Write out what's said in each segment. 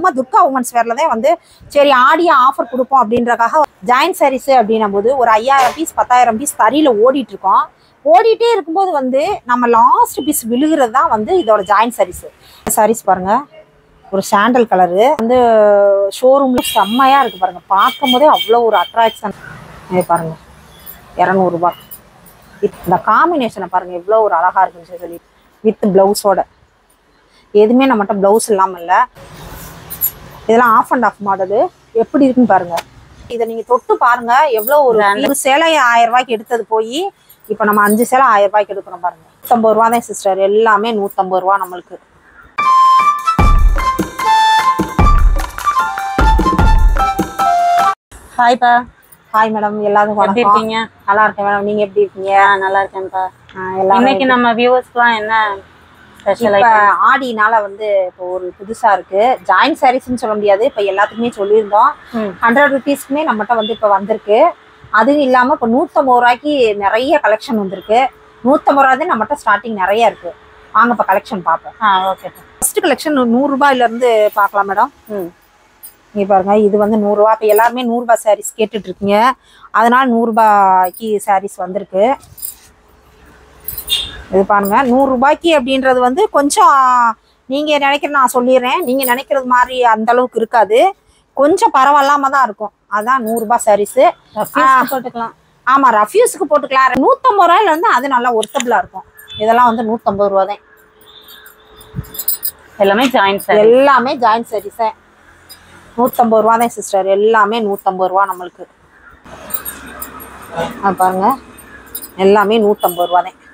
நம்ம துர்கா உமன்ஸ் வேர்ல தான் வந்து சரி ஆடியா ஆஃபர் கொடுப்போம் அப்படின்றக்காக ஜாயின் சாரீஸ் அப்படின்னும் போது ஒரு 5000 பீஸ் 10000 பீஸ் தறியில ஓடிட்டு இருக்கோம். ஓடிட்டே இருக்கும்போது வந்து நம்ம லாஸ்ட் பீஸ் விழுகிறது தான் வந்து இதோட ஜாயின் சாரீஸ் பாருங்க. ஒரு சாண்டல் கலரு வந்து ஷோரூம்ல செம்மையா இருக்கு பாருங்க. பார்க்கும் போதே அவ்வளோ ஒரு அட்ராக்ஷன். பாருங்க 200 ரூபாய். இந்த காம்பினேஷனை பாருங்க எவ்வளோ ஒரு அழகா இருக்குன்னு சொல்லி வித் பிளவுஸோட. எதுவுமே நம்மகிட்ட பிளவுஸ் இல்லாமல் இல்லை. இதெல்லாம் ஆஃப் அண்ட் ஆஃப் மாடலு. எப்படி இருக்குன்னு பாருங்க. இதை நீங்க தொட்டு பாருங்க எவ்வளோ ஒரு சேலையை 1000 ரூபாய்க்கு எடுத்தது போய் இப்போ நம்ம 5 சேலை 1000 ரூபாய்க்கு எடுக்கிறோம் பாருங்க. 150 ரூபா தான் சிஸ்டர். எல்லாமே 150 ரூபா நம்மளுக்கு. ஹாய்ப்பா. Hi madam. எல்லாரும் எப்படி இருக்கீங்க? நல்லா இருக்கேன் மேடம். நீங்க எப்படி இருக்கீங்க? நல்லா இருக்கேன்ப்பா. இன்னைக்கு நம்ம வியூவர்ஸ்க்குலாம் என்ன ஸ்பெஷல்? இப்போ ஆடினால வந்து இப்போ ஒரு புதுசா இருக்கு ஜாயின் சாரீஸ்ன்னு சொல்ல முடியாது. இப்போ எல்லாத்துக்குமே சொல்லியிருந்தோம் 100 ருபீஸ்க்குமே நம்மகிட்ட வந்து இப்போ வந்திருக்கு. அதுவும் இல்லாமல் இப்போ 150 ரூபாய்க்கு நிறைய கலெக்ஷன் வந்திருக்கு. 150 ரூபா தான் நம்மகிட்ட ஸ்டார்டிங் நிறைய இருக்கு. வாங்க இப்போ கலெக்ஷன் பார்ப்போம். ஓகே. ஃபர்ஸ்ட் கலெக்ஷன் 100 ரூபாயிலேருந்து பார்க்கலாம் மேடம். இங்கே பாருங்க. இது வந்து 100 ரூபா. இப்போ எல்லாருமே 100 ரூபாய் சாரீஸ் கேட்டுட்டு இருக்கீங்க. அதனால 100 ரூபாய்க்கு சாரீஸ் வந்திருக்கு. இது பாருங்க 100 ரூபாய்க்கு அப்படின்றது வந்து கொஞ்சம் நீங்க நினைக்கிற நான் சொல்லிடுறேன். நீங்க நினைக்கிறது மாதிரி அந்த அளவுக்கு இருக்காது. கொஞ்சம் பரவாயில்லாம தான் இருக்கும். அதான் 100 ரூபாய் சாரீஸ் போட்டுக்கலாம். ஆமா, ரஃப்யூஸுக்கு போட்டுக்கலாம். 150 ரூபாயில இருந்து அது நல்லா ஒர்த்தபிளா இருக்கும். இதெல்லாம் வந்து 150 ரூபா தான். எல்லாமே ஜாயின் சாரீஸ். எல்லாமே ஜாயின் சாரீஸ் 150 ரூபா தான் சிஸ்டர். எல்லாமே 150 ரூபா நம்மளுக்கு. பாருங்க எல்லாமே 150 ரூபா தான்.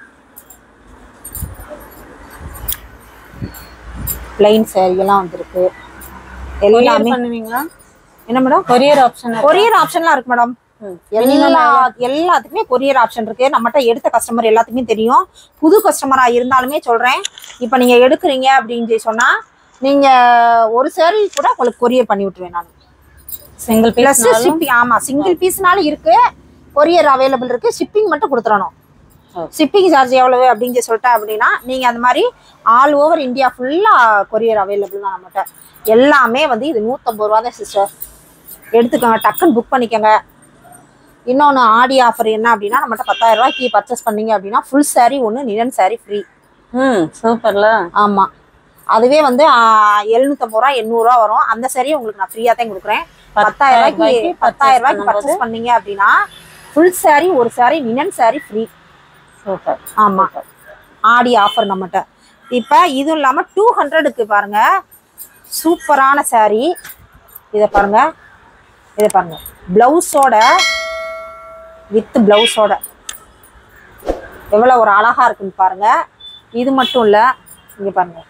பிளைன் சாரி எல்லாம் வந்திருக்கு. எல்லாமே பண்ணுவீங்களா? என்ன மேடம்? கொரியர் ஆப்ஷன்லாம் இருக்கு மேடம். எல்லாத்துக்குமே கொரியர் ஆப்ஷன் இருக்கு. நம்மகிட்ட எடுத்த கஸ்டமர் எல்லாத்துக்குமே தெரியும். புது கஸ்டமரா இருந்தாலுமே சொல்றேன். இப்ப நீங்க எடுக்கிறீங்க அப்படின்னு சொன்னா நீங்க ஒரு சாரி கூட உங்களுக்கு கொரியர் பண்ணி விட்டுருவேன் நான். Single piece shipping. ஆமா, சிங்கிள் பீஸ்னாலும் இருக்கு. கொரியர் அவைலபிள் இருக்கு. ஷிப்பிங் மட்டும் கொடுத்துடணும். ஷிப்பிங் சார்ஜ் எவ்வளவு அப்படின்னு சொல்லிட்டேன் அப்படின்னா நீங்க அந்த மாதிரி ஆல் ஓவர் இந்தியா ஃபுல்லா கொரியர் அவைலபிள் தான் நம்மகிட்ட. எல்லாமே வந்து இது 150 ரூபா தான் சிஸ்டர். எடுத்துக்கோங்க, டக்குன்னு புக் பண்ணிக்கோங்க. இன்னொன்று ஆடி ஆஃபர் என்ன அப்படின்னா நம்மகிட்ட 10000 ரூபாய்க்கு பர்ச்சேஸ் பண்ணீங்க அப்படின்னா ஃபுல் சாரி ஒன்று நிலன் சாரி ஃப்ரீ. சூப்பர்ல. ஆமா, அதுவே வந்து 750 ரூபா 800 ரூபா வரும். அந்த சாரியை உங்களுக்கு நான் ஃப்ரீயா தான் கொடுக்குறேன். 10000 ரூபாய்க்கு பர்ச்சேஸ் பண்ணீங்க அப்படின்னா ஃபுல் சாரி ஒரு sari linen sari free. Super. ஆமா, ஆடி ஆஃபர் நம்மகிட்ட. இப்போ இதுவும் இல்லாமல் 200க்கு பாருங்க சூப்பரான சாரி. இதை பாருங்க பிளவுஸோட வித் பிளவுஸோட எவ்வளோ ஒரு அழகா இருக்குன்னு பாருங்க. இது மட்டும் இல்லை, இங்கே பாருங்க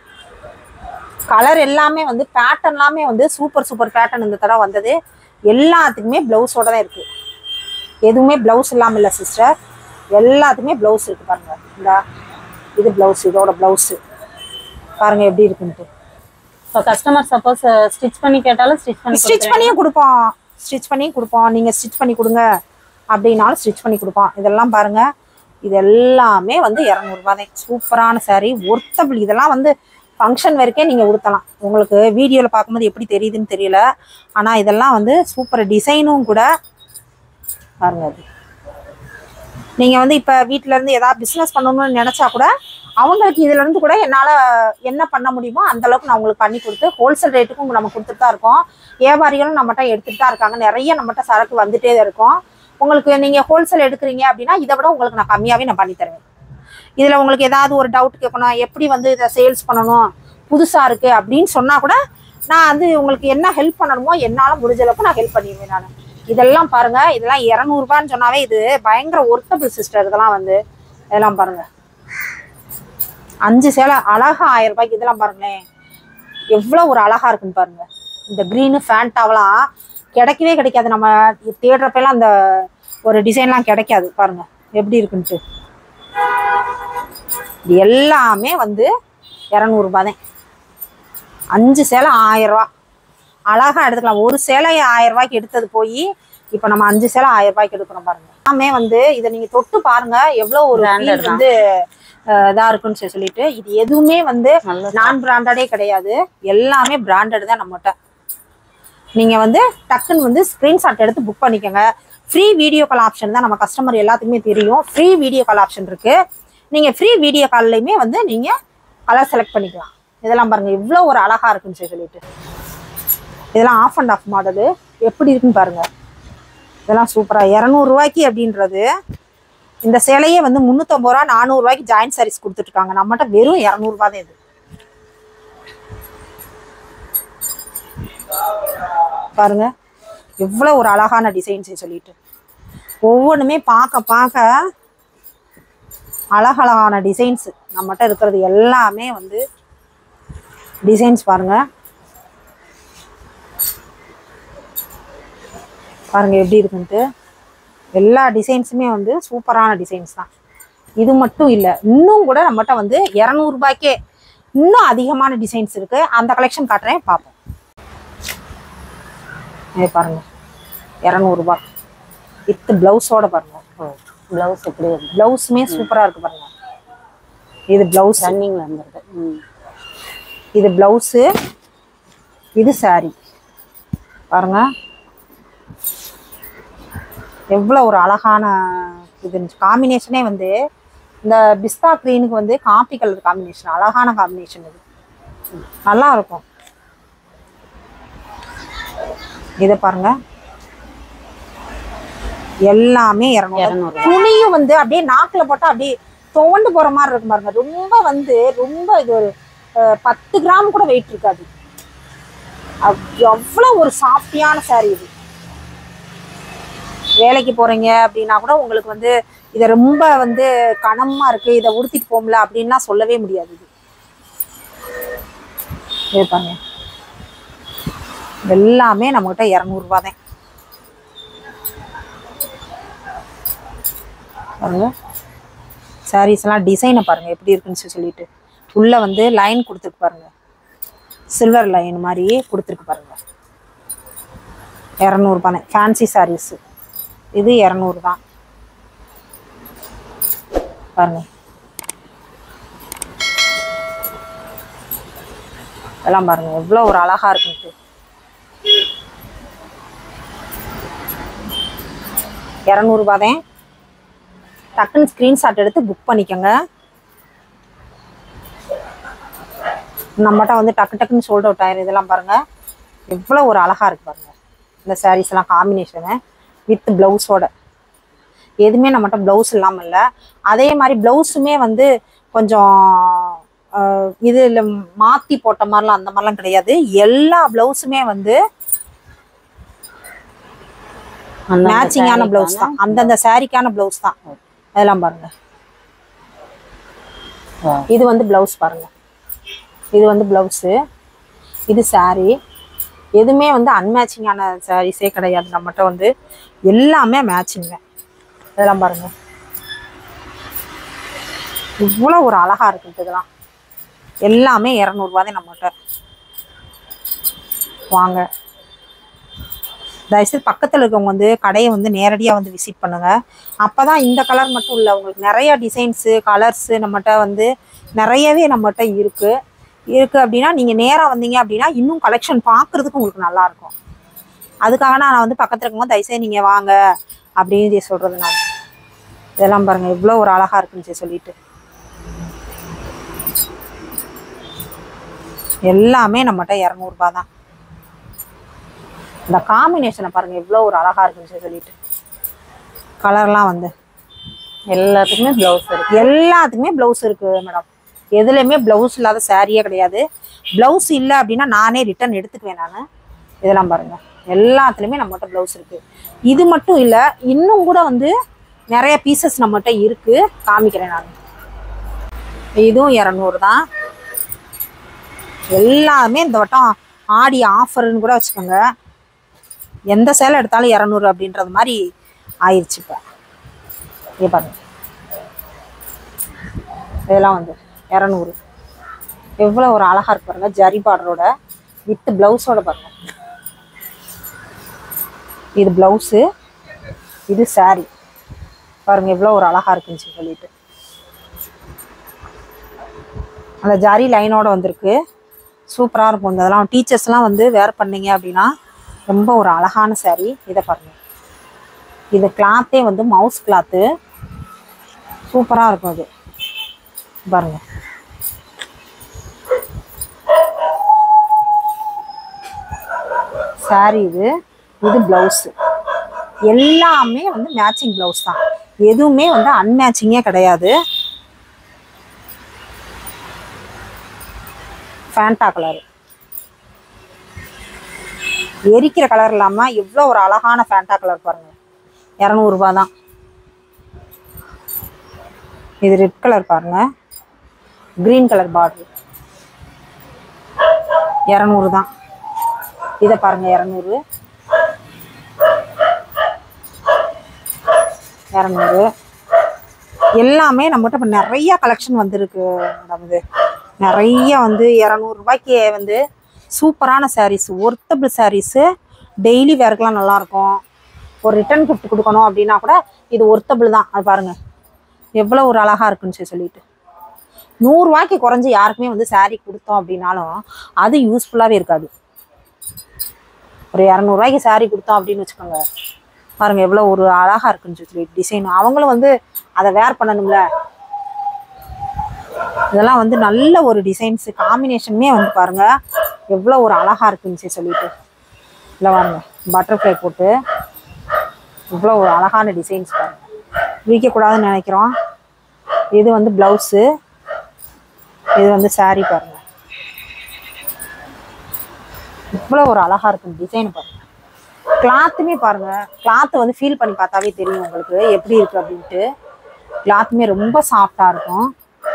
கலர் எல்லாமே வந்து பேட்டர்ன் எல்லாமே வந்து சூப்பர் பேட்டர்ன் இந்த தடவை வந்தது. எல்லாத்துக்குமே பிளவுஸோட தான் இருக்கு. எதுவுமே பிளவுஸ் இல்லாமல் இல்லை சிஸ்டர். எல்லாத்துக்குமே பிளவுஸ் இருக்கு பாருங்க. இந்த இது பிளவுஸ், இதோட பிளவுஸ் பாருங்க எப்படி இருக்குன்ட்டு. இப்போ கஸ்டமர் சப்போஸ் ஸ்டிச் பண்ணி கேட்டாலும் ஸ்டிச் பண்ணியும் கொடுப்போம். நீங்க ஸ்டிச் பண்ணி கொடுங்க அப்படின்னாலும் ஸ்டிச் பண்ணி கொடுப்போம். இதெல்லாம் பாருங்க. இது எல்லாமே வந்து 200 ரூபா தான். சூப்பரான சாரி, ஒர்த்தபிள். இதெல்லாம் வந்து ஃபங்க்ஷன் வரைக்கும் நீங்க உடுத்தலாம். உங்களுக்கு வீடியோல பார்க்கும்போது எப்படி தெரியுதுன்னு தெரியல. ஆனா இதெல்லாம் வந்து சூப்பர் டிசைனும் கூட பாருங்க. அது நீங்க வந்து இப்ப வீட்டுல இருந்து ஏதாவது பிசினஸ் பண்ணணும்னு நினைச்சா கூட அவங்களுக்கு இதுல இருந்து கூட என்னால என்ன பண்ண முடியுமோ அந்த அளவுக்கு நான் உங்களுக்கு பண்ணி கொடுத்து ஹோல்சேல் ரேட்டுக்கும் நம்ம கொடுத்துட்டு தான் இருக்கோம். வியாபாரிகளும் நம்மகிட்ட எடுத்துட்டு தான் இருக்காங்க. நிறைய நம்மகிட்ட சரக்கு வந்துட்டே தான் இருக்கும். உங்களுக்கு நீங்க ஹோல்சேல் எடுக்கிறீங்க அப்படின்னா இதை விட உங்களுக்கு நான் கம்மியாவே நான் பண்ணி தருவேன். இதுல உங்களுக்கு ஏதாவது ஒரு டவுட் கேட்கணும், எப்படி வந்து இதை சேல்ஸ் பண்ணணும், புதுசா இருக்கு அப்படின்னு சொன்னா கூட நான் வந்து உங்களுக்கு என்ன ஹெல்ப் பண்ணணுமோ என்னால முடிஞ்ச அளவுக்கு நான் ஹெல்ப் பண்ணிடுவேன் நான். இதெல்லாம் பாருங்க. இதெல்லாம் 200 ரூபான்னு சொன்னாவே இது பயங்கர ஒர்த்தபிள் சிஸ்டர். இதெல்லாம் பாருங்க 5 சேலை அழகா 1000 ரூபாய்க்கு. இதெல்லாம் பாருங்களேன் எவ்வளவு ஒரு அழகா இருக்குன்னு பாருங்க. இந்த கிரீனு ஃபேண்டாவெல்லாம் கிடைக்கவே கிடைக்காது. நம்ம தேடுறப்பெல்லாம் அந்த ஒரு டிசைன்லாம் கிடைக்காது. பாருங்க எப்படி இருக்குன்ட்டு. இது எல்லாமே வந்து 200 ரூபாய் தான். 5 சேலை 1000 ரூபா அழகா எடுத்துக்கலாம். ஒரு சேலை 1000 ரூபாய்க்கு எடுத்தது போய் இப்போ நம்ம 5 சேலை 1000 ரூபாய்க்கு எடுக்கிறோம் பாருங்க. எல்லாமே வந்து இதை நீங்க தொட்டு பாருங்க எவ்வளவு ஒரு வந்து இதா இருக்குன்னு சொல்லிட்டு. இது எதுவுமே வந்து நான் பிராண்டடே கிடையாது. எல்லாமே பிராண்டட் தான் நம்மகிட்ட. நீங்கள் வந்து டக்குன்னு வந்து ஸ்க்ரீன்ஷாட் எடுத்து புக் பண்ணிக்கோங்க. ஃப்ரீ வீடியோ கால் ஆப்ஷன் தான் நம்ம கஸ்டமர் எல்லாத்துக்குமே தெரியும். ஃப்ரீ வீடியோ கால் ஆப்ஷன் இருக்குது. நீங்கள் ஃப்ரீ வீடியோ கால்லையுமே வந்து நீங்கள் கலர் செலக்ட் பண்ணிக்கலாம். இதெல்லாம் பாருங்கள் இவ்வளோ ஒரு அழகாக இருக்குன்னு சொல்லிட்டு. இதெல்லாம் ஆஃப் அண்ட் ஆஃப் மாடலு எப்படி இருக்குன்னு பாருங்கள். இதெல்லாம் சூப்பராக 200 ரூபாய்க்கு அப்படின்றது. இந்த சேலையே வந்து 350 ரூபா 400 ரூபாய்க்கு ஜாயின்ட் சாரீஸ் கொடுத்துட்ருக்காங்க. நம்மகிட்ட வெறும் 200 ரூபா தான் இது. பாருங்க எவ்வளோ ஒரு அழகான டிசைன்ஸ் சொல்லிட்டு. ஒவ்வொன்றுமே பார்க்க அழகழகான டிசைன்ஸ் நம்மகிட்ட இருக்கிறது எல்லாமே வந்து டிசைன்ஸ் பாருங்க. பாருங்க எப்படி இருக்குன்ட்டு. எல்லா டிசைன்ஸுமே வந்து சூப்பரான டிசைன்ஸ் தான். இது மட்டும் இல்லை, இன்னும் கூட நம்மகிட்ட வந்து 200 ரூபாய்க்கே இன்னும் அதிகமான டிசைன்ஸ் இருக்கு. அந்த கலெக்ஷன் காட்டுறேன் பார்ப்போம். இது பாருங்க 200 ரூபாய் வித் பிளவுஸோட பாருங்க. பிளவுஸ் எப்படி பிளவுஸுமே சூப்பரா இருக்கு பாருங்க. இது பிளவுஸ் ரன்னிங்ல வந்துருக்கு. இது பிளவுஸு, இது சாரி பாருங்க. எவ்வளோ ஒரு அழகான இது காம்பினேஷனே வந்து இந்த பிஸ்தா க்ரீனுக்கு வந்து காப்பி கலர் காம்பினேஷன், அழகான காம்பினேஷன். இது நல்லா இருக்கும். இதை பாருங்க எல்லாமே 200. துணியும் வந்து அப்படியே நாக்கில் போட்டால் அப்படியே துவண்டு போகிற மாதிரி இருக்கும் பாருங்க. ரொம்ப இது ஒரு 10 கிராம் கூட வெயிட் இருக்காது. அவ்வளோ ஒரு சாஃப்டியான சாரீ இது. வேலைக்கு போகிறீங்க அப்படின்னா கூட உங்களுக்கு வந்து இதை ரொம்ப வந்து கனமாக இருக்குது, இதை உடுத்திட்டு போகல அப்படின்லாம் சொல்லவே முடியாது. இது பாருங்க எல்லாமே நம்மகிட்ட 200 ரூபா தான். பாருங்க சாரீஸ் எல்லாம் டிசைனை பாருங்க எப்படி இருக்குன்னு சொல்லிட்டு. உள்ள வந்து லைன் கொடுத்துருக்கு பாருங்க, சில்வர் லைன் மாதிரி கொடுத்துருக்கு பாருங்க. 200 ரூபா தான் ஃபேன்சி சாரீஸ். இது 200 தான் பாருங்க. எல்லாம் பாருங்க எவ்வளோ ஒரு அழகா இருக்குன்ட்டு. 200 ரூபா தான். டக்குன்னு ஸ்க்ரீன்ஷாட் எடுத்து புக் பண்ணிக்கோங்க. நம்மகிட்ட வந்து டக்குன்னு சோல்ட் அவுட் ஆயிரும். இதெல்லாம் பாருங்க எவ்வளோ ஒரு அழகா இருக்கு பாருங்க. இந்த சாரீஸ் எல்லாம் காம்பினேஷனு வித் பிளவுஸோட. எதுவுமே நம்மகிட்ட பிளவுஸ் இல்லாமல் இல்லை. அதே மாதிரி பிளவுஸுமே வந்து கொஞ்சம் இதில் மாற்றி போட்ட மாதிரிலாம் அந்த மாதிரிலாம் கிடையாது. எல்லா பிளவுஸுமே வந்து மேட்சிங்கான பிளவுஸ் தான், அந்தந்த சாரிக்கான பிளவுஸ் தான். அதெல்லாம் பாருங்க. இது வந்து பிளவுஸ் பாருங்க. இது வந்து பிளவுஸு, இது சாரி. எதுவுமே வந்து அன்மேட்சிங்கான சாரீஸே கிடையாது. நம்மகிட்ட வந்து எல்லாமே மேட்சிங்க. இதெல்லாம் பாருங்க இவ்வளோ ஒரு அழகா இருக்குது. இதெல்லாம் எல்லாமே 200 ரூபா தான் நம்மகிட்ட. வாங்க தயவுசெய்து பக்கத்தில் இருக்கவங்க வந்து கடையை வந்து நேரடியாக வந்து விசிட் பண்ணுங்கள். அப்போ தான் இந்த கலர் மட்டும் இல்லை, உங்களுக்கு நிறையா டிசைன்ஸு கலர்ஸு நம்மகிட்ட வந்து நிறையவே நம்மகிட்ட இருக்குது அப்படின்னா நீங்கள் நேராக வந்தீங்க அப்படின்னா இன்னும் கலெக்ஷன் பார்க்குறதுக்கு உங்களுக்கு நல்லாயிருக்கும். அதுக்காக நான் வந்து பக்கத்தில் இருக்கவங்க தயவுசெய்து நீங்கள் வாங்க அப்படின்னு சொல்கிறது நான். இதெல்லாம் பாருங்கள் எவ்வளோ ஒரு அழகாக இருக்குன்னு சொல்லிட்டு. எல்லாமே நம்மகிட்ட 200 ரூபா தான். இந்த காம்பினேஷனை பாருங்க எவ்வளோ ஒரு அழகா இருக்குன்னு சொல்லிட்டு. கலர்லாம் வந்து எல்லாத்துக்குமே பிளவுஸ் இருக்கு. எல்லாத்துக்குமே பிளவுஸ் இருக்கு மேடம். எதுலையுமே பிளவுஸ் இல்லாத சாரியே கிடையாது. பிளவுஸ் இல்லை அப்படின்னா நானே ரிட்டர்ன் எடுத்துக்குவேன் நான். இதெல்லாம் பாருங்க எல்லாத்துலேயுமே நம்மகிட்ட பிளவுஸ் இருக்கு. இது மட்டும் இல்லை, இன்னும் கூட வந்து நிறைய பீசஸ் நம்மகிட்ட இருக்கு, காமிக்கிறேன் நான். இதுவும் 200 தான். எல்லாமே இந்த வட்டம் ஆடி ஆஃபர்னு கூட வச்சுக்கோங்க. எந்த சேலை எடுத்தாலும் 200 அப்படின்றது மாதிரி ஆயிடுச்சு இப்போ. இங்கே பாருங்க இதெல்லாம் வந்து 200. எவ்வளோ ஒரு அழகா இருக்கு பாருங்க. ஜரி பார்டரோட வித் பிளவுஸோட பாருங்க. இது பிளவுஸு, இது சாரி. பாருங்க எவ்வளோ ஒரு அழகா இருக்குன்னு சொல்லிட்டு. அந்த ஜரி லைனோட வந்திருக்கு. சூப்பராக இருக்கும். இதெல்லாம் டீச்சர்ஸ்லாம் வந்து வேர் பண்ணீங்க அப்படின்னா ரொம்ப ஒரு அழகான saree. இதை பாருங்க, இது கிளாத்தே வந்து மவுஸ் கிளாத்து, சூப்பராக இருக்கும். அது பாருங்க, saree இது ப்ளவுஸு. எல்லாமே வந்து மேட்சிங் ப்ளவுஸ் தான், எதுவுமே வந்து அன்மேட்சிங்கே கிடையாது. ஃபேண்டா கலர், எரிக்கிற கலர் இல்லாமல் எவ்வளோ ஒரு அழகான ஃபேண்டா கலர் பாருங்க. 200 ரூபா தான். இது ரெட் கலர் பாருங்க, கிரீன் கலர் பார்டர், 200 தான். இதை பாருங்க, 200 எல்லாமே நம்மகிட்ட இப்போ நிறைய கலெக்ஷன் வந்துருக்கு மேடம். இது நிறைய வந்து 200 ரூபாய்க்கு வந்து சூப்பரான சாரீஸ், ஒர்த்தபிள் சாரீஸு, டெய்லி வேர்க்கெலாம் நல்லாயிருக்கும். ஒரு ரிட்டன் கிஃப்ட் கொடுக்கணும் அப்படின்னா கூட இது ஒர்த்தபிள் தான். அது பாருங்கள் எவ்வளோ ஒரு அழகாக இருக்குன்னு சொல்லிட்டு 100 ரூபாய்க்கு குறைஞ்சி யாருக்குமே வந்து சாரீ கொடுத்தோம் அப்படின்னாலும் அது யூஸ்ஃபுல்லாகவே இருக்காது. ஒரு 200 ரூபாய்க்கு சாரீ கொடுத்தோம் அப்படின்னு வச்சுக்கோங்க, பாருங்கள் எவ்வளோ ஒரு அழகாக இருக்குன்னு சொல்லிட்டு டிசைன். அவங்களும் வந்து அதை வேர் பண்ணணும்ல. இதெல்லாம் வந்து நல்ல ஒரு டிசைன்ஸு, காம்பினேஷனுமே வந்து பாருங்கள் எவ்வளோ ஒரு அழகாக இருக்குன்னு சொல்லிட்டு. இல்லை பாருங்க, பட்டர்ஃப்ளை போட்டு இவ்வளோ ஒரு அழகான டிசைன்ஸ் பாருங்கள். விரிக்கக்கூடாதுன்னு நினைக்கிறோம். இது வந்து ப்ளவுஸு, இது வந்து சாரீ பாருங்கள். இவ்வளோ ஒரு அழகாக இருக்கும் டிசைன் பாருங்கள். கிளாத்துமே பாருங்கள், கிளாத்து வந்து ஃபீல் பண்ணி பார்த்தாவே தெரியும் உங்களுக்கு எப்படி இருக்குது அப்படின்ட்டு. கிளாத்துமே ரொம்ப சாஃப்டாக இருக்கும்.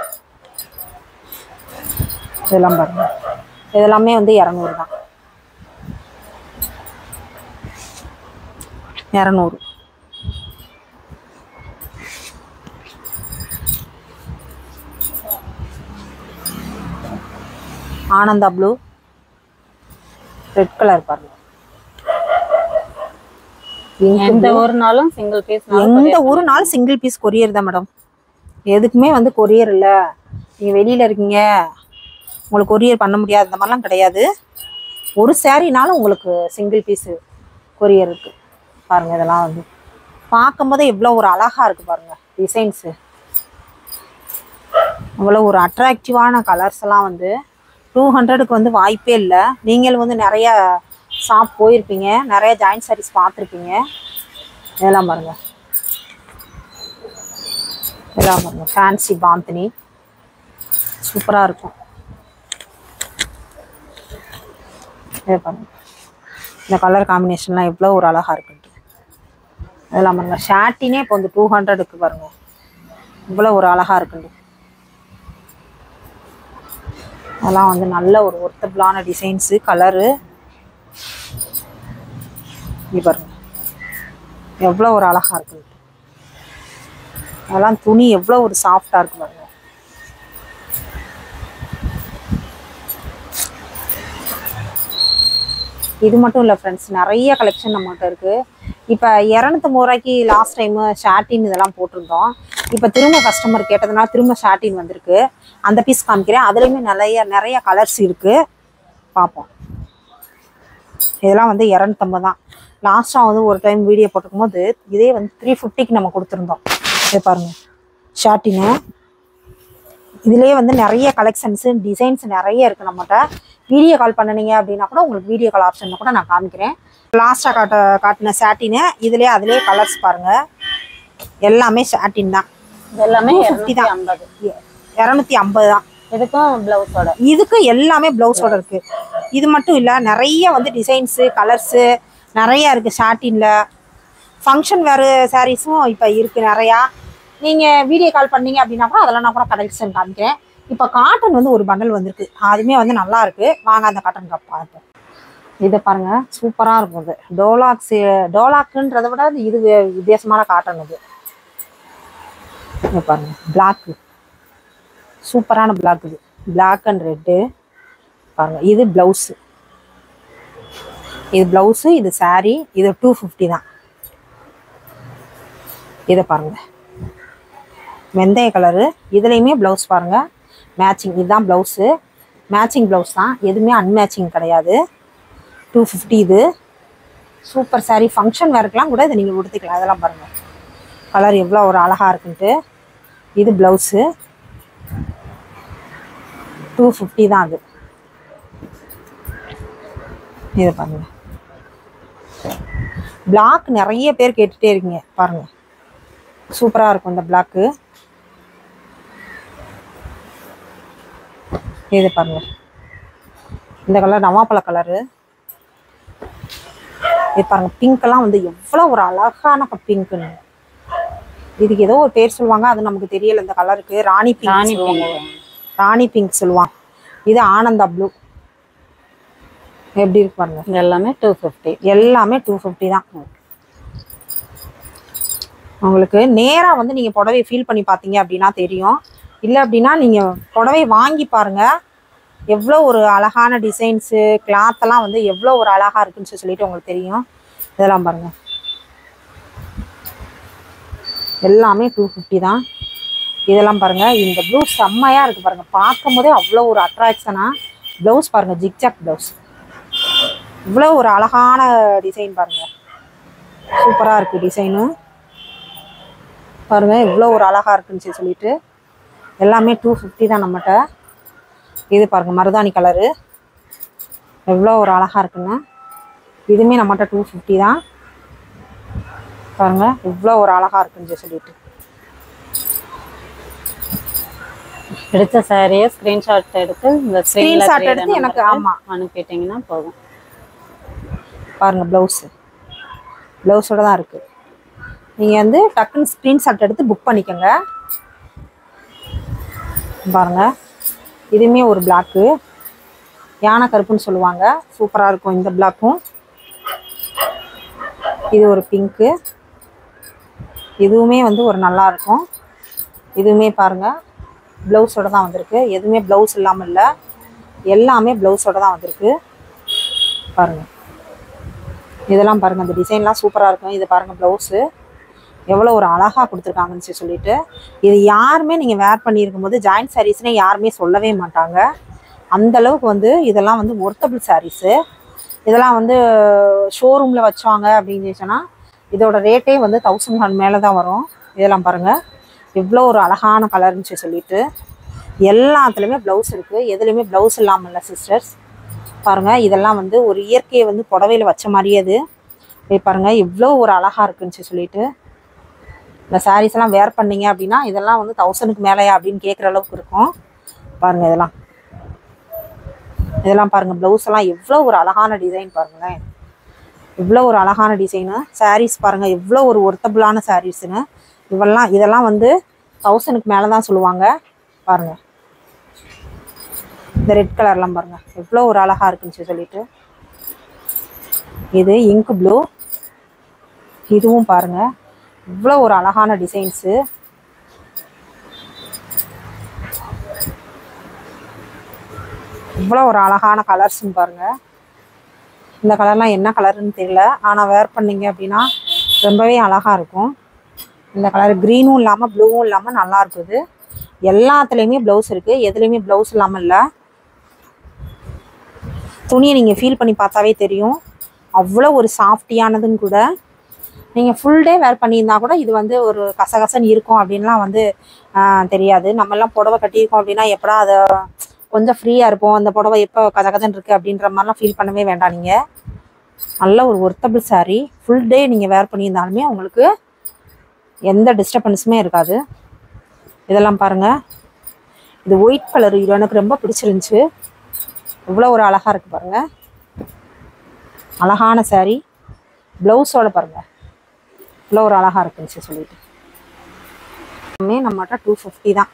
இதெல்லாம் பாருங்க, இதெல்லாமே வந்து 200 தான். 200. ஆனந்தா ப்ளூ, ரெட் கலர் பாருங்க. எந்த ஒரு நாளும் சிங்கிள் பீஸ், எந்த ஒரு நாள் சிங்கிள் பீஸ் கொரியர் தான் மேடம். எதுக்குமே வந்து கொரியர் இல்லை, நீங்கள் வெளியில் இருக்கீங்க உங்களுக்கு கொரியர் பண்ண முடியாது அந்த மாதிரிலாம் கிடையாது. ஒரு சாரீனாலும் உங்களுக்கு சிங்கிள் பீஸு கொரியர் இருக்குது பாருங்கள். இதெல்லாம் வந்து பார்க்கும்போதே எவ்வளோ ஒரு அழகாக இருக்குது பாருங்கள் டிசைன்ஸு. அவ்வளோ ஒரு அட்ராக்டிவான கலர்ஸ் எல்லாம் வந்து 200க்கு வந்து வாய்ப்பே இல்லை. நீங்களும் வந்து நிறைய ஷாப் போயிருப்பீங்க, நிறைய ஜாயின்ட் சாரீஸ் பார்த்துருப்பீங்க. இதெல்லாம் பாருங்கள், இதெல்லாம் பாருங்கள் ஃபேன்சி பாந்தினி, சூப்பராக இருக்கும். இதை பாருங்கள், இந்த கலர் காம்பினேஷன்லாம் எவ்வளோ ஒரு அழகாக இருக்குன்ட்டு. இதெல்லாம் பாருங்கள், ஷாட்டினே இப்போ வந்து 200க்கு பாருங்கள் இவ்வளோ ஒரு அழகாக இருக்குன்ட்டு. அதெல்லாம் வந்து நல்ல ஒரு ஒர்த்தபிளான டிசைன்ஸு, கலரு. இது பாருங்க எவ்வளோ ஒரு அழகாக இருக்குது. அதெல்லாம் துணி எவ்வளோ ஒரு சாஃப்டாக இருக்கு பாருங்க. இது மட்டும் இல்லை ஃப்ரெண்ட்ஸ், நிறைய கலெக்ஷன் நம்மகிட்ட இருக்குது. இப்போ 250 ரூபாய்க்கு லாஸ்ட் டைமு ஷாட்டின் இதெல்லாம் போட்டிருந்தோம். இப்போ திரும்ப கஸ்டமர் கேட்டதுனால திரும்ப ஷாட்டின் வந்திருக்கு. அந்த பீஸ் காமிக்கிறேன். அதுலேயுமே நிறைய கலர்ஸ் இருக்குது, பார்ப்போம். இதெல்லாம் வந்து 250 தான். லாஸ்ட்டாக வந்து ஒரு டைம் வீடியோ போட்டிருக்கும் போது இதே வந்து 350க்கு நம்ம கொடுத்துருந்தோம். இது பாருங்கள் ஷாட்டின்னு. இதுலேயே வந்து நிறைய கலெக்ஷன்ஸு, டிசைன்ஸ் நிறைய இருக்குது நம்மகிட்ட. வீடியோ கால் பண்ணினீங்க அப்படின்னா கூட உங்களுக்கு வீடியோ கால் ஆப்ஷனில் கூட நான் காமிக்கிறேன். லாஸ்ட்டாக காட்டின ஷாட்டின்னு இதுலேயே அதுலேயே கலர்ஸ் பாருங்கள். எல்லாமே ஷாட்டின் தான். எல்லாமே 250 தான். 250 தான். இதுக்கும் ப்ளவுஸோட, இதுக்கு எல்லாமே ப்ளவுஸோட இருக்குது. இது மட்டும் இல்லை, நிறைய வந்து டிசைன்ஸு, கலர்ஸு நிறையா இருக்குது ஷாட்டினில். ஃபங்க்ஷன் வேறு சாரீஸும் இப்போ இருக்குது நிறையா. நீங்கள் வீடியோ கால் பண்ணீங்க அப்படின்னா கூட அதெல்லாம் நான் கூட கலெக்ஷன் காமிக்கிறேன். இப்போ காட்டன் வந்து ஒரு பண்டல் வந்திருக்கு, அதுவுமே வந்து நல்லா இருக்குது. வாங்க அந்த காட்டன் பார்ப்போம். இதை பாருங்கள், சூப்பராக இருக்கும். இது டோலாக்குன்றதை விட இது வித்தியாசமான காட்டன். இது பாருங்கள், பிளாக்கு, சூப்பரான பிளாக். இது பிளாக் அண்ட் ரெட்டு பாருங்கள். இது ப்ளவுஸு, இது ப்ளவுஸு, இது சாரீ. இது 250 தான். இதை பாருங்கள், வெந்தய கலரு. இதுலேயுமே ப்ளவுஸ் பாருங்கள் மேட்சிங். இதுதான் ப்ளவுஸு, மேட்சிங் ப்ளவுஸ் தான், எதுவுமே அன்மேட்சிங் கிடையாது. 250 இது. சூப்பர் சாரீ. ஃபங்க்ஷன் வேர்க்கெலாம் கூட இதை நீங்கள் உடுத்திக்கலாம். அதெல்லாம் பாருங்கள் கலர் எவ்வளோ ஒரு அழகாக இருக்குன்ட்டு. இது ப்ளவுஸு 250 தான் அது. இதை பாருங்கள் பிளாக் நிறைய பேர் கேட்டுகிட்டே இருக்கீங்க பாருங்கள். சூப்பராக இருக்கும் இந்த பிளாக்கு. இது பாருங்கள் இந்த கலர் நவாப்பழ கலரு. இது பாருங்கள் பிங்க்கெல்லாம் வந்து எவ்வளோ ஒரு அழகான பிங்க்குன்னு. இதுக்கு ஏதோ ஒரு பேர் சொல்லுவாங்க, அது நமக்கு தெரியல. இந்த கலருக்கு ராணி பிங்க், ராணி பிங்க் சொல்லுவாங்க. இது ஆனந்தா ப்ளூ. எப்படி இருக்கு பாருங்க. எல்லாமே 250. எல்லாமே 250 தான். உங்களுக்கு நேராக வந்து நீங்கள் புடவையை ஃபீல் பண்ணி பார்த்தீங்க அப்படின்னா தெரியும். இல்லை அப்படின்னா நீங்கள் புடவை வாங்கி பாருங்கள் எவ்வளோ ஒரு அழகான டிசைன்ஸு கிளாத்தெல்லாம் வந்து எவ்வளோ ஒரு அழகாக இருக்குன்னு சொல்லிட்டு உங்களுக்கு தெரியும். இதெல்லாம் பாருங்கள் எல்லாமே 250 தான். இதெல்லாம் பாருங்கள் இந்த ப்ளூ செம்மையாக இருக்குது பாருங்கள். பார்க்கும் போதே அவ்வளோ ஒரு அட்ராக்ஷனாக. ப்ளவுஸ் பாருங்கள் ஜிக்ஜாக் ப்ளவுஸ். இவ்வளோ ஒரு அழகான டிசைன் பாருங்கள். சூப்பராக இருக்குது டிசைனு பாருங்கள். இவ்வளோ ஒரு அழகாக இருக்குன்னு சொல்லிட்டு எல்லாமே 250 தான் நம்மகிட்ட. இது பாருங்கள் மருதாணி கலரு எவ்வளோ ஒரு அழகாக இருக்குங்க. இதுவுமே நம்மகிட்ட 250 தான் பாருங்கள். இவ்வளோ ஒரு அழகாக இருக்குன்னு சொல்லிட்டு. எடுத்த சாரியை ஸ்க்ரீன்ஷாட் எடுத்து இந்த ஸ்க்ரீன்ஷாட் எடுத்து எனக்கு ஆமாம் அனுப்பிட்டீங்கன்னா போதும். பாருங்கள் ப்ளவுஸோட தான் இருக்குது. நீங்கள் வந்து டக்குன்னு ஸ்க்ரீன்ஷாட் எடுத்து புக் பண்ணிக்கோங்க. பாருங்கள் இதுவுமே ஒரு பிளாக்கு யானை கருப்புன்னு சொல்லுவாங்க. சூப்பராக இருக்கும் இந்த பிளாக்கும். இது ஒரு பிங்க்கு. இதுவுமே வந்து ஒரு நல்லா இருக்கும். இதுவுமே பாருங்கள் ப்ளவுஸோட தான் வந்திருக்கு. எதுவுமே ப்ளவுஸ் இல்லாமல் இல்லை, எல்லாமே ப்ளவுஸோட தான் வந்திருக்கு. பாருங்கள் இதெல்லாம் பாருங்கள் இந்த டிசைன்லாம் சூப்பராக இருக்கும். இது பாருங்கள் ப்ளவுஸு எவ்வளோ ஒரு அழகாக கொடுத்துருக்காங்கன்னு சொல்லிட்டு. இது யாருமே நீங்கள் வேர் பண்ணியிருக்கும் போது ஜாயின்ட் சாரீஸ்னே யாருமே சொல்லவே மாட்டாங்க. அந்தளவுக்கு வந்து இதெல்லாம் வந்து ஒர்த்தபிள் சாரீஸு. இதெல்லாம் வந்து ஷோரூமில் வச்சாங்க அப்படின்னு சொன்னால் இதோட ரேட்டே வந்து 1000 மேலே தான் வரும். இதெல்லாம் பாருங்கள் எவ்வளோ ஒரு அழகான கலர்னு சொல்லிட்டு. எல்லாத்துலேயுமே ப்ளவுஸ் இருக்குது, எதுலேயுமே ப்ளவுஸ் இல்லாமல் இல்லை சிஸ்டர்ஸ். பாருங்கள் இதெல்லாம் வந்து ஒரு இயற்கையை வந்து புடவையில் வச்ச மாதிரியே அது. பாருங்கள் எவ்வளோ ஒரு அழகாக இருக்குன்னு சொல்லிட்டு. இந்த சாரீஸ்லாம் வேர் பண்ணிங்க அப்படின்னா இதெல்லாம் வந்து 1000 மேலேயா அப்படின்னு கேட்குற அளவுக்கு இருக்கும். பாருங்கள் இதெல்லாம் பாருங்கள் ப்ளவுஸ் எல்லாம் எவ்வளோ ஒரு அழகான டிசைன் பாருங்களேன். இவ்வளோ ஒரு அழகான டிசைனு. சாரீஸ் பாருங்கள் எவ்வளோ ஒரு ஒர்த்தபிளான சாரீஸுன்னு. இதெல்லாம் வந்து 1000 மேலே தான் சொல்லுவாங்க. பாருங்கள் இந்த ரெட் கலர்லாம் பாருங்கள் எவ்வளோ ஒரு அழகாக இருக்குன்னு சொல்லிட்டு. இது இங்க் ப்ளூ. இதுவும் பாருங்கள் இவ்வளோ ஒரு அழகான டிசைன்ஸு. இவ்வளோ ஒரு அழகான கலர்ஸ்ன்னு பாருங்கள். இந்த கலர்லாம் என்ன கலருன்னு தெரியல, ஆனால் வேர் பண்ணிங்க அப்படின்னா ரொம்பவே அழகாக இருக்கும். இந்த கலர் க்ரீனும் இல்லாமல் ப்ளூவும் இல்லாமல் நல்லா இருக்குது. எல்லாத்துலேயுமே ப்ளவுஸ் இருக்குது, எதுலேயுமே ப்ளவுஸ் இல்லாமல் இல்லை. துணியை நீங்கள் ஃபீல் பண்ணி பார்த்தாவே தெரியும் அவ்வளோ ஒரு சாஃப்டியானதுன்னு கூட. நீங்கள் ஃபுல் டே வேர் பண்ணியிருந்தா கூட இது வந்து ஒரு கசகசன்னு இருக்கும் அப்படின்லாம் வந்து தெரியாது. நம்மெல்லாம் புடவை கட்டியிருக்கோம் அப்படின்னா எப்படா அதை கொஞ்சம் ஃப்ரீயாக இருப்போம், அந்த புடவை எப்போ கசகசன்னு இருக்குது அப்படின்ற மாதிரிலாம் ஃபீல் பண்ணவே வேண்டாம். நீங்கள் நல்ல ஒரு ஒர்த்தபிள் சாரீ ஃபுல் டே நீங்கள் வேர் பண்ணியிருந்தாலுமே உங்களுக்கு எந்த டிஸ்டர்பன்ஸுமே இருக்காது. இதெல்லாம் பாருங்கள் இது ஒயிட் கலர். இது எனக்கு ரொம்ப பிடிச்சிருந்துச்சு. இவ்வளோ ஒரு அழகாக இருக்குது பாருங்கள். அழகான சாரீ. ப்ளவுஸோட பாருங்கள் இவ்வளோ ஒரு அழகாக இருக்குன்னு சொல்லிட்டு. நம்மகிட்ட 250 தான்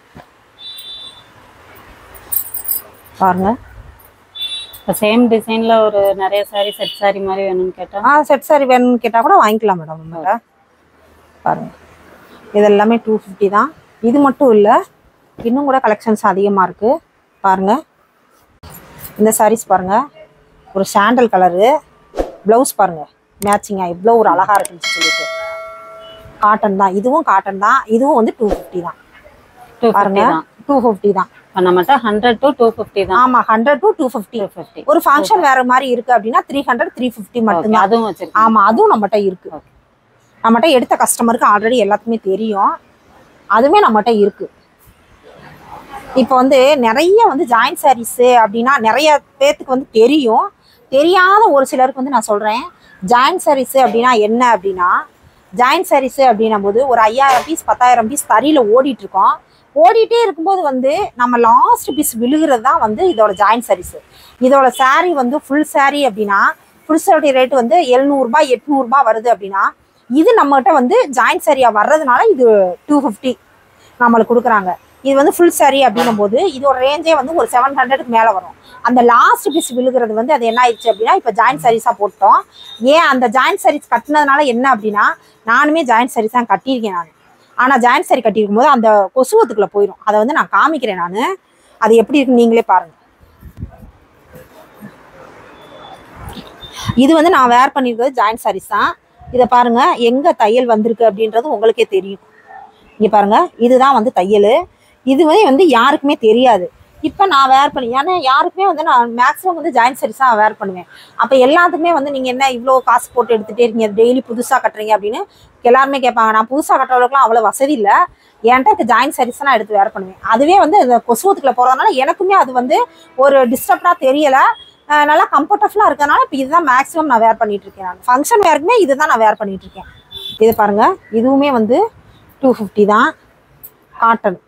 பாருங்கள். இப்போ சேம் டிசைனில் ஒரு நிறைய சாரீ செட் சாரீ மாதிரி வேணும்னு கேட்டால் செட் சாரீ வேணும்னு கேட்டால் கூட வாங்கிக்கலாம் மேடம். நம்மகிட்ட பாருங்கள் இது எல்லாமே 250 தான். இது மட்டும் இல்லை, இன்னும் கூட கலெக்ஷன்ஸ் அதிகமாக இருக்குது பாருங்கள். இந்த சாரீஸ் பாருங்கள் ஒரு சாண்டல் கலரு. ப்ளவுஸ் பாருங்கள் மேட்சிங்காக இவ்வளோ ஒரு அழகாக இருக்குன்னு சொல்லிட்டு. காட்டன் தான், இதுவும் காட்டன் தான். இதுவும் வந்து 250 தான் பாருங்கள். 250 தான். நம்மகிட்ட 100 to 250 தான். ஆமா 100 to 250. ஒரு ஃபங்க்ஷன் வேற மாதிரி இருக்கு அப்படின்னா 300 350 மட்டும்தான். அதுவும் வச்சிருக்கோம். ஆமா அதுவும் நம்மகிட்ட இருக்கு. நம்மகிட்ட எடுத்த கஸ்டமருக்கு ஆல்ரெடி எல்லாத்துக்குமே தெரியும், அதுவுமே நம்மகிட்ட இருக்கு. இப்போ வந்து நிறைய வந்து ஜாயின்ட் சாரீஸ் அப்படின்னா நிறைய பேர்த்துக்கு வந்து தெரியும், தெரியாத ஒரு சிலருக்கு வந்து நான் சொல்றேன். ஜாயின்ட் சாரீஸ் அப்படின்னா என்ன அப்படின்னா, ஜாயின்ட் சாரீஸ் அப்படின்னும் போது ஒரு 5000 பீஸ் 10,000 பீஸ் தறியில ஓடிட்டு இருக்கோம். ஓடிட்டே இருக்கும்போது வந்து நம்ம லாஸ்ட் பீஸ் விழுகிறது தான் வந்து இதோட ஜாயின்ட் சாரீஸ். இதோட சாரீ வந்து ஃபுல் சாரீ அப்படின்னா ஃபுல் சாரீ ரேட் வந்து 700 ரூபாய் 800 ரூபாய் வருது அப்படின்னா, இது நம்மகிட்ட வந்து ஜாயின்ட் சாரியா வர்றதுனால இது 250 நம்மளுக்கு கொடுக்குறாங்க. இது வந்து ஃபுல் சாரீ அப்படின்னும் போது இதோட ரேஞ்சே வந்து ஒரு 700க்கு மேலே வரும். அந்த லாஸ்ட் பீஸ் விழுகிறது வந்து அது என்ன ஆயிடுச்சு அப்படின்னா இப்போ ஜாயின்ட் சாரீஸாக போட்டோம். ஏன் அந்த ஜாயின்ட் சாரீஸ் கட்டினதுனால என்ன அப்படின்னா, நானுமே ஜாயின்ட் சாரீஸ் தான் கட்டியிருக்கேன் நான். ஆனால் ஜாயின்ட் சாரீ கட்டியிருக்கும் போது அந்த கொசுவத்துக்குள்ளே போயிடும். அதை வந்து நான் காமிக்கிறேன் நான், அது எப்படி இருக்குன்னு நீங்களே பாருங்கள். இது வந்து நான் வேர் பண்ணியிருக்கிறது ஜாயின்ட் சாரீஸ் தான். இதை பாருங்க எங்கே தையல் வந்திருக்கு அப்படின்றது உங்களுக்கே தெரியும். இங்கே பாருங்க இதுதான் வந்து தையல். இதுவே வந்து யாருக்குமே தெரியாது. இப்போ நான் வேர் பண்ணி, ஏன்னா யாருக்குமே வந்து நான் மேக்ஸிமம் வந்து ஜாயின்ட் சாரீஸ் தான் வேர் பண்ணுவேன். அப்போ எல்லாத்துக்குமே வந்து நீங்கள் என்ன இவ்வளோ காசு போட்டு எடுத்துகிட்டே இருக்கீங்க, டெய்லி புதுசாக கட்டுறீங்க அப்படின்னு எல்லாருமே கேட்பாங்க. நான் புதுசாக கட்டுறவங்களுக்குலாம் அவ்வளோ வசதி இல்லை. என்கிட்ட ஜாயின்ட் சாரீஸ் நான் எடுத்து வேர் பண்ணுவேன். அதுவே வந்து இந்த கொசுவத்துக்குள்ள போகிறதுனால எனக்குமே அது வந்து ஒரு டிஸ்டர்ப்டாக தெரியலை, நல்லா கம்ஃபர்டபுளாக இருக்கிறதுனால இப்போ இதுதான் மேக்ஸிமம் நான் வேர் பண்ணிட்டு இருக்கேன். நான் ஃபங்க்ஷன் வேருக்குமே இதுதான் நான் வேர் பண்ணிட்டு இருக்கேன். இது பாருங்க இதுவுமே வந்து 250 தான். காட்டன்,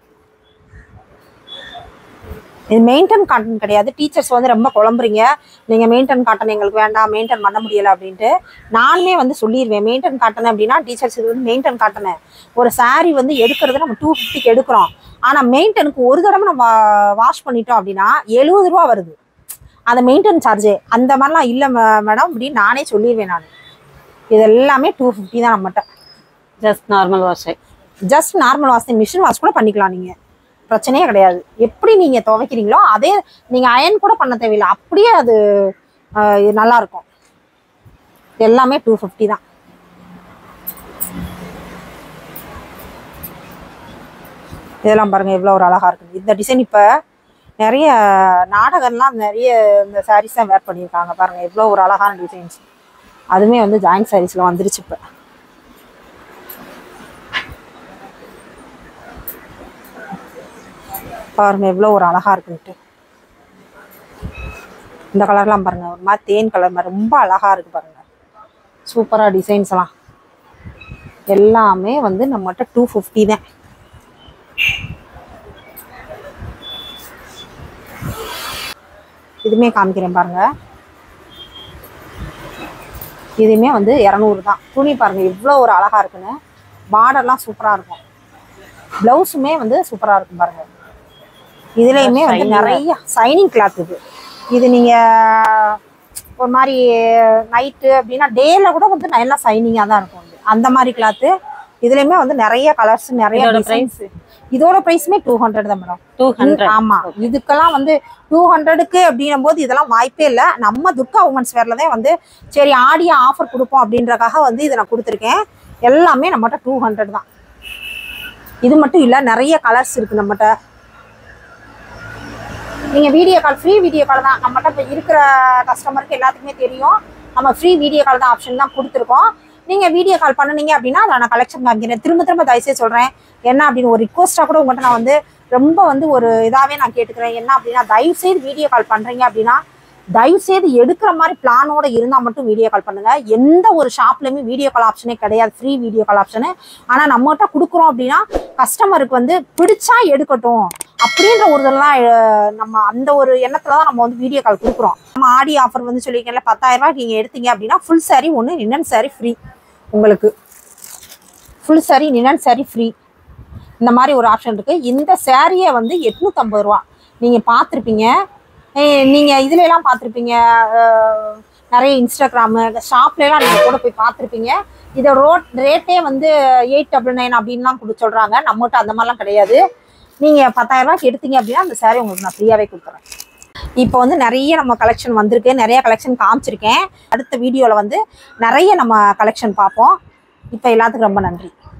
இது மெயின்டைன் காட்டன் கிடையாது. டீச்சர்ஸ் வந்து ரொம்ப குழம்புறீங்க, நீங்கள் மெயின்டைன் காட்டன் எங்களுக்கு வேண்டாம், மெயின்டைன் பண்ண முடியலை அப்படின்ட்டு. நானுமே வந்து சொல்லிடுவேன் மெயின்டைன் காட்டன் அப்படின்னா டீச்சர்ஸ் இது வந்து மெயின்டைன் காட்டனு. ஒரு சாரீ வந்து எடுக்கிறது நம்ம 250க்கு எடுக்கிறோம். ஆனால் மெயின்டனுக்கு ஒரு தடவை நம்ம வாஷ் பண்ணிட்டோம் அப்படின்னா 70 ரூபா வருது அந்த மெயின்டைன் சார்ஜே. அந்த மாதிரிலாம் இல்லை மேடம் அப்படின்னு நானே சொல்லிடுவேன் நான். இது எல்லாமே 250 தான் நம்மகிட்ட. Just normal wash, just normal wash, machine wash கூட பண்ணிக்கலாம், நீங்கள் பிரச்சனையே கிடையாது. எப்படி நீங்கள் துவைக்கிறீங்களோ அதே நீங்கள் அயன் கூட பண்ண தேவையில்லை, அப்படியே அது நல்லாயிருக்கும். எல்லாமே 250 தான். இதெல்லாம் பாருங்கள் எவ்வளோ ஒரு அழகாக இருக்குது இந்த டிசைன். இப்போ நிறைய நாடகம்லாம் நிறைய இந்த சாரீஸ் தான் வேர் பண்ணியிருக்காங்க பாருங்கள், எவ்வளோ ஒரு அழகான டிசைன்ஸ். அதுவுமே வந்து ஜாயின்ட் சாரீஸில் வந்துருச்சு. இப்போ பாருங்க எவ்வளோ ஒரு அழகாக இருக்குன்ட்டு. இந்த கலர்லாம் பாருங்கள் ஒரு மாதிரி தேன் கலர் மாதிரி ரொம்ப அழகாக இருக்குது பாருங்கள். சூப்பராக டிசைன்ஸ் எல்லாம் எல்லாமே வந்து நம்மகிட்ட 250 தான். இதுவுமே காமிக்கிறேன் பாருங்கள், இதுவுமே வந்து 200 தான். துணி பாருங்கள் எவ்வளோ ஒரு அழகாக இருக்குன்னு. பார்டர்லாம் சூப்பராக இருக்கும், ப்ளவுஸுமே வந்து சூப்பராக இருக்கும் பாருங்கள். இதுலேயுமே வந்து நிறைய சைனிங் கிளாத். இது நீங்கள் ஒரு மாதிரி நைட்டு அப்படின்னா டேயில் கூட வந்து நல்லா சைனிங்காக தான் இருக்கும். அந்த மாதிரி கிளாத்து. இதுலேயுமே வந்து நிறைய கலர்ஸ், நிறைய டிசைன்ஸ். இதோட ப்ரைஸுமே 200 தான் மேடம். 200. ஆமாம், இதுக்கெல்லாம் வந்து 200க்கு அப்படின்னும் போது இதெல்லாம் வாய்ப்பே இல்லை. நம்ம துர்கா உமன்ஸ் வேர்ல தான் வந்து சரி ஆடியா ஆஃபர் கொடுப்போம் அப்படின்றக்காக வந்து இதை நான் கொடுத்துருக்கேன். எல்லாமே நம்மகிட்ட 200 தான். இது மட்டும் இல்லை நிறைய கலர்ஸ் இருக்குது நம்மகிட்ட. நீங்கள் video call, free video call தான் நம்மகிட்ட. இப்போ இருக்கிற கஸ்டமருக்கு எல்லாத்துக்குமே தெரியும் நம்ம ஃப்ரீ வீடியோ கால் தான் ஆப்ஷன் தான் கொடுத்துருக்கோம். நீங்கள் வீடியோ கால் பண்ணினீங்க அப்படின்னா அதை நான் கலெக்ஷன் காமிக்கிறேன். திரும்ப திரும்ப தயவுசெய்து சொல்கிறேன், என்ன அப்படின்னு ஒரு ரிக்வஸ்ட்டாக கூட உங்கள்கிட்ட நான் வந்து ரொம்ப வந்து ஒரு இதாகவே நான் கேட்டுக்கிறேன். என்ன அப்படின்னா தயவுசெய்து வீடியோ கால் பண்ணுறீங்க அப்படின்னா தயவுசெய்து எடுக்கிற மாதிரி பிளானோட இருந்தால் மட்டும் வீடியோ கால் பண்ணுங்கள். எந்த ஒரு ஷாப்லேயுமே வீடியோ கால் ஆப்ஷனே கிடையாது, ஃப்ரீ வீடியோ கால் ஆப்ஷனு. ஆனால் நம்மகிட்ட கொடுக்குறோம் அப்படின்னா கஸ்டமருக்கு வந்து பிடிச்சா எடுக்கட்டும் அப்படின்ற ஒரு இதெல்லாம் நம்ம அந்த ஒரு எண்ணத்தில் தான் நம்ம வந்து வீடியோ கால் கொடுக்குறோம். நம்ம ஆடி ஆஃபர் வந்து சொல்லியிருக்கேன்ல 10,000 ரூபாய்க்கு நீங்கள் எடுத்தீங்க அப்படின்னா ஃபுல் சாரீ ஒன்று, லினன் சாரீ ஃப்ரீ. உங்களுக்கு full sari linen sari free. இந்த மாதிரி ஒரு ஆப்ஷன் இருக்குது. இந்த சாரியை வந்து 850 ரூபா. நீங்கள் பார்த்துருப்பீங்க, நீங்கள் இதுலலாம் பார்த்துருப்பீங்க, நிறைய இன்ஸ்டாகிராமு ஷாப்லாம் நீங்கள் கூட போய் பார்த்துருப்பீங்க. இதை ரேட்டே வந்து 899 அப்படின்லாம் சொல்கிறாங்க. நம்மகிட்ட அந்த மாதிரிலாம் கிடையாது. நீங்கள் 10,000 ரூபாய்க்கு எடுத்தீங்க அப்படின்னா அந்த சாரீ உங்களுக்கு நான் ஃப்ரீயாகவே கொடுக்குறேன். இப்போ வந்து நிறைய நம்ம கலெக்ஷன் வந்திருக்கு, நிறைய கலெக்ஷன் காமிச்சிருக்கேன். அடுத்த வீடியோவில் வந்து நிறைய நம்ம கலெக்ஷன் பார்ப்போம். இப்போ எல்லாத்துக்கும் ரொம்ப நன்றி.